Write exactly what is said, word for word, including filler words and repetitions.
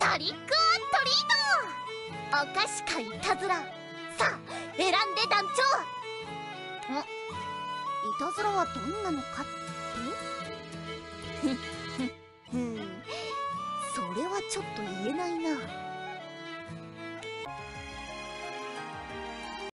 トリックオントリート。お菓子かいたずら、さあ選んで団長。ん、いたずらはどんなのかってふんふんふん、それはちょっと言えないな。